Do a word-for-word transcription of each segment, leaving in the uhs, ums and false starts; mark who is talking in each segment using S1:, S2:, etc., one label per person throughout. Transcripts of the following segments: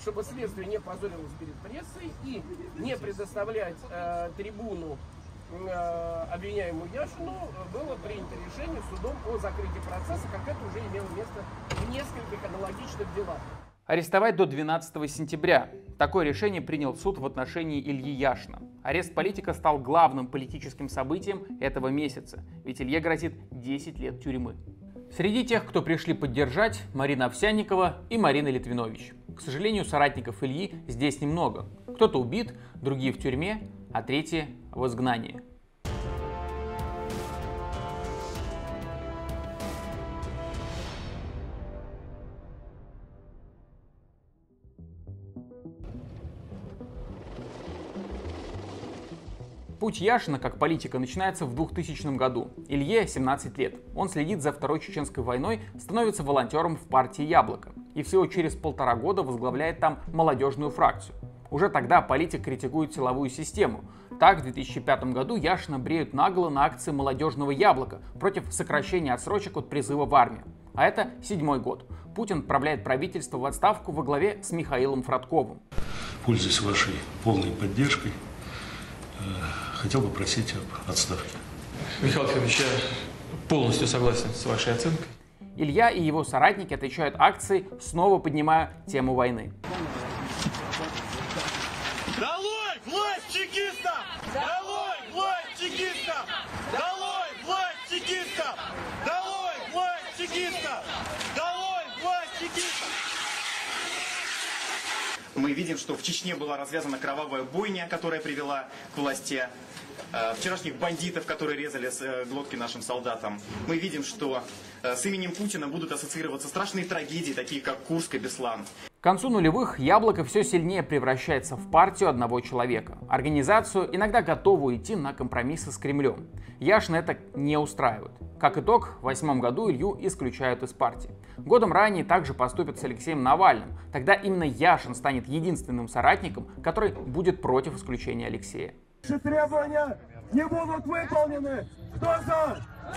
S1: чтобы следствие не позорилось перед прессой и не предоставлять э, трибуну э, обвиняемому Яшину, было принято решение судом о закрытии процесса, как это уже имело место в нескольких аналогичных делах.
S2: Арестовать до двенадцатого сентября. Такое решение принял суд в отношении Ильи Яшина. Арест политика стал главным политическим событием этого месяца, ведь Илье грозит десять лет тюрьмы. Среди тех, кто пришли поддержать, Марина Овсянникова и Марина Литвинович. К сожалению, соратников Ильи здесь немного. Кто-то убит, другие в тюрьме, а третьи в изгнании. Путь Яшина как политика начинается в двухтысячном году. Илье семнадцать лет. Он следит за Второй Чеченской войной, становится волонтером в партии «Яблоко». И всего через полтора года возглавляет там молодежную фракцию. Уже тогда политик критикует силовую систему. Так, в две тысячи пятом году Яшина бреют нагло на акции молодежного «Яблока» против сокращения отсрочек от призыва в армию. А это седьмой год. Путин отправляет правительство в отставку во главе с Михаилом Фродковым.
S3: Пользуясь вашей полной поддержкой, хотел бы просить об отставке.
S4: Михаил Федорович, я полностью согласен с вашей оценкой.
S2: Илья и его соратники отвечают акцией, снова поднимая тему войны.
S5: Долой власть чекистов! Долой власть чекистов! Долой власть чекистов! Долой власть чекистов! Долой власть чекистов!
S6: Мы видим, что в Чечне была развязана кровавая бойня, которая привела к власти э, вчерашних бандитов, которые резали э, глотки нашим солдатам. Мы видим, что э, с именем Путина будут ассоциироваться страшные трагедии, такие как Курск и Беслан.
S2: К концу нулевых «Яблоко» все сильнее превращается в партию одного человека. Организацию, иногда готовую идти на компромиссы с Кремлем. Яшина это не устраивает. Как итог, в две тысячи восьмом году Илью исключают из партии. Годом ранее также поступят с Алексеем Навальным. Тогда именно Яшин станет единственным соратником, который будет против исключения Алексея.
S7: Наши требования не будут выполнены. Кто за?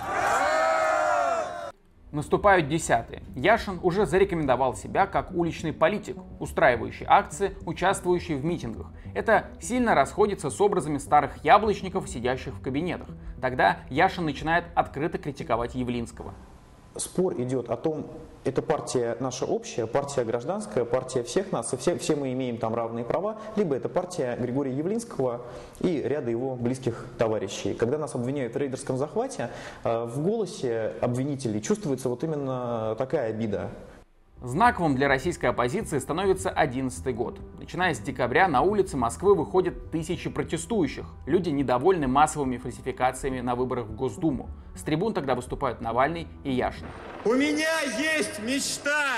S2: Наступают десятые. Яшин уже зарекомендовал себя как уличный политик, устраивающий акции, участвующий в митингах. Это сильно расходится с образами старых яблочников, сидящих в кабинетах. Тогда Яшин начинает открыто критиковать Явлинского.
S8: Спор идет о том, это партия наша общая, партия гражданская, партия всех нас, и все, все мы имеем там равные права, либо это партия Григория Явлинского и ряда его близких товарищей. Когда нас обвиняют в рейдерском захвате, в голосе обвинителей чувствуется вот именно такая обида.
S2: Знаковым для российской оппозиции становится одиннадцатый год. Начиная с декабря на улицы Москвы выходят тысячи протестующих. Люди недовольны массовыми фальсификациями на выборах в Госдуму. С трибун тогда выступают Навальный и Яшин.
S5: У меня есть мечта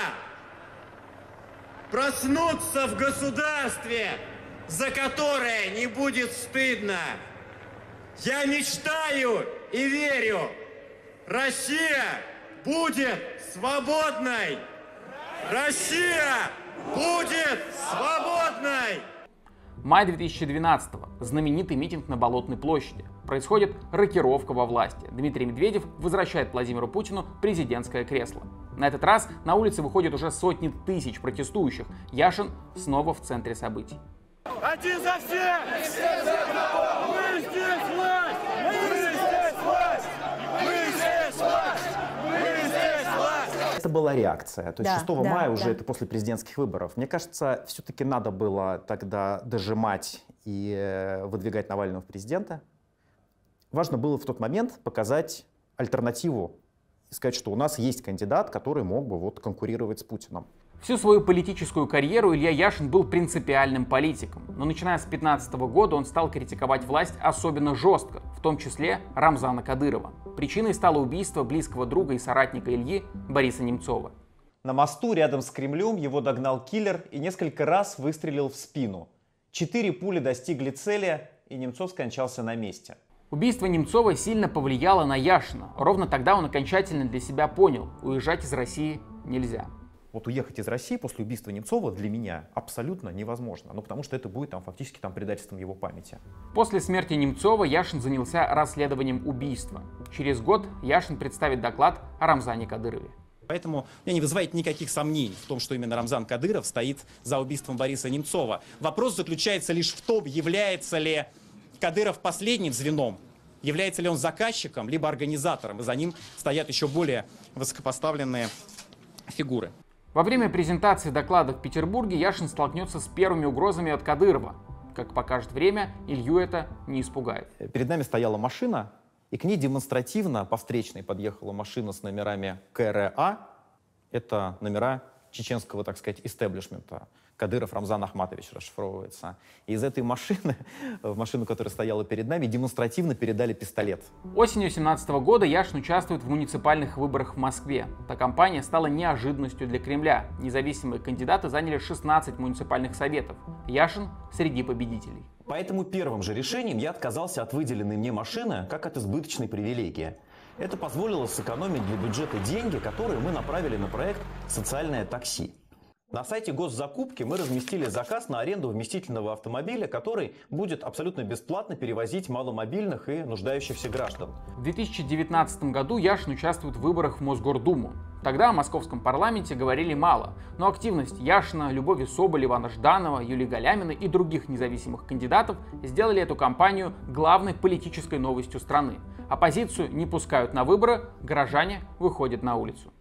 S5: проснуться в государстве, за которое не будет стыдно. Я мечтаю и верю, Россия будет свободной. Россия будет свободной!
S2: Май две тысячи двенадцатого. Знаменитый митинг на Болотной площади. Происходит рокировка во власти. Дмитрий Медведев возвращает Владимиру Путину президентское кресло. На этот раз на улице выходят уже сотни тысяч протестующих. Яшин снова в центре событий.
S5: Один за всех! Все за одного! Мы здесь власть! Мы здесь власть! Мы здесь власть! Мы здесь власть!
S8: Это была реакция. То есть
S9: Да,
S8: шестого
S9: да,
S8: мая уже
S9: да.
S8: это после президентских выборов. Мне кажется, все-таки надо было тогда дожимать и э, выдвигать Навального в президента. Важно было в тот момент показать альтернативу и сказать, что у нас есть кандидат, который мог бы вот конкурировать с Путиным.
S2: Всю свою политическую карьеру Илья Яшин был принципиальным политиком, но начиная с две тысячи пятнадцатого года он стал критиковать власть особенно жестко, в том числе Рамзана Кадырова. Причиной стало убийство близкого друга и соратника Ильи Бориса Немцова.
S10: На мосту рядом с Кремлем его догнал киллер и несколько раз выстрелил в спину. Четыре пули достигли цели, и Немцов скончался на месте.
S2: Убийство Немцова сильно повлияло на Яшина. Ровно тогда он окончательно для себя понял, уезжать из России нельзя.
S8: Вот уехать из России после убийства Немцова для меня абсолютно невозможно. Ну, потому что это будет там, фактически там, предательством его памяти.
S2: После смерти Немцова Яшин занялся расследованием убийства. Через год Яшин представит доклад о Рамзане Кадырове.
S6: Поэтому меня не вызывает никаких сомнений в том, что именно Рамзан Кадыров стоит за убийством Бориса Немцова. Вопрос заключается лишь в том, является ли Кадыров последним звеном, является ли он заказчиком, либо организатором, и за ним стоят еще более высокопоставленные фигуры.
S2: Во время презентации доклада в Петербурге Яшин столкнется с первыми угрозами от Кадырова. Как покажет время, Илью это не испугает.
S10: Перед нами стояла машина, и к ней демонстративно по встречной подъехала машина с номерами КРА. Это номера чеченского, так сказать, истеблишмента. Кадыров Рамзан Ахматович расшифровывается. И из этой машины, в машину, которая стояла перед нами, демонстративно передали пистолет.
S2: Осенью две тысячи семнадцатого года Яшин участвует в муниципальных выборах в Москве. Та кампания стала неожиданностью для Кремля. Независимые кандидаты заняли шестнадцать муниципальных советов. Яшин среди победителей.
S9: Поэтому первым же решением я отказался от выделенной мне машины как от избыточной привилегии. Это позволило сэкономить для бюджета деньги, которые мы направили на проект «Социальное такси». На сайте госзакупки мы разместили заказ на аренду вместительного автомобиля, который будет абсолютно бесплатно перевозить маломобильных и нуждающихся граждан.
S2: В две тысячи девятнадцатом году Яшин участвует в выборах в Мосгордуму. Тогда о московском парламенте говорили мало, но активность Яшина, Любови Соболь, Ивана Жданова, Юлии Галяминой и других независимых кандидатов сделали эту кампанию главной политической новостью страны. Оппозицию не пускают на выборы, горожане выходят на улицу.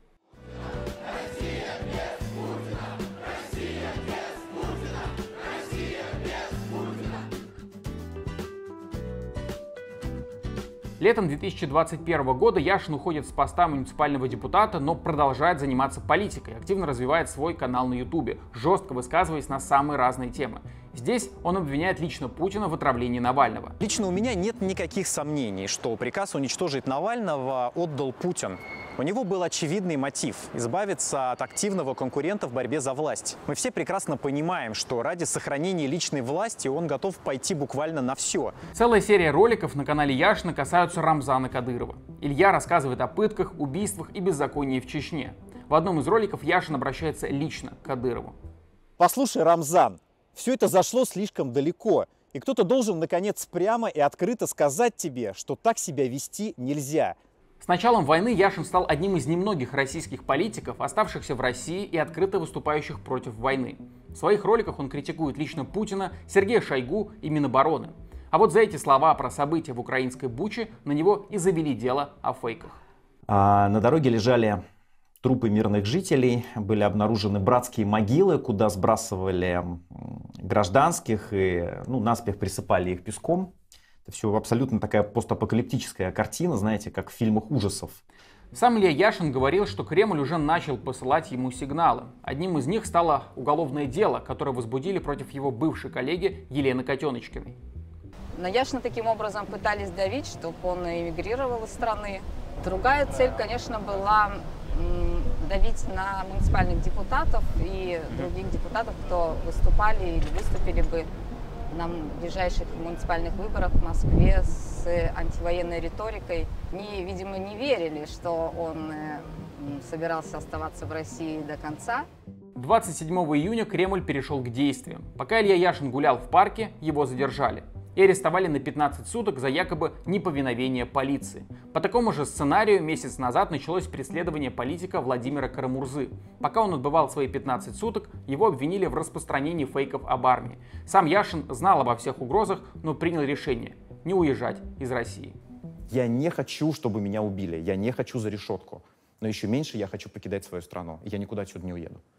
S2: Летом две тысячи двадцать первого года Яшин уходит с поста муниципального депутата, но продолжает заниматься политикой, активно развивает свой канал на Ютубе, жестко высказываясь на самые разные темы. Здесь он обвиняет лично Путина в отравлении Навального.
S10: Лично у меня нет никаких сомнений, что приказ уничтожить Навального отдал Путин. У него был очевидный мотив – избавиться от активного конкурента в борьбе за власть. Мы все прекрасно понимаем, что ради сохранения личной власти он готов пойти буквально на все.
S2: Целая серия роликов на канале Яшина касаются Рамзана Кадырова. Илья рассказывает о пытках, убийствах и беззаконии в Чечне. В одном из роликов Яшин обращается лично к Кадырову.
S10: Послушай, Рамзан, все это зашло слишком далеко. И кто-то должен, наконец, прямо и открыто сказать тебе, что так себя вести нельзя.
S2: С началом войны Яшин стал одним из немногих российских политиков, оставшихся в России и открыто выступающих против войны. В своих роликах он критикует лично Путина, Сергея Шойгу и Минобороны. А вот за эти слова про события в украинской Буче на него и завели дело о фейках.
S10: А на дороге лежали трупы мирных жителей, были обнаружены братские могилы, куда сбрасывали гражданских и ну, наспех присыпали их песком. Это все абсолютно такая постапокалиптическая картина, знаете, как в фильмах ужасов.
S2: Сам Илья Яшин говорил, что Кремль уже начал посылать ему сигналы. Одним из них стало уголовное дело, которое возбудили против его бывшей коллеги Елены Котеночкиной.
S11: На Яшина таким образом пытались давить, чтобы он эмигрировал из страны. Другая цель, конечно, была давить на муниципальных депутатов и других депутатов, кто выступали или выступили бы на ближайших муниципальных выборах в Москве с антивоенной риторикой. Они, видимо, не верили, что он собирался оставаться в России до конца.
S2: двадцать седьмого июня Кремль перешел к действиям. Пока Илья Яшин гулял в парке, его задержали и арестовали на пятнадцать суток за якобы неповиновение полиции. По такому же сценарию месяц назад началось преследование политика Владимира Карамурзы. Пока он отбывал свои пятнадцать суток, его обвинили в распространении фейков об армии. Сам Яшин знал обо всех угрозах, но принял решение не уезжать из России.
S10: Я не хочу, чтобы меня убили, я не хочу за решетку. Но еще меньше я хочу покидать свою страну. Я никуда отсюда не уеду.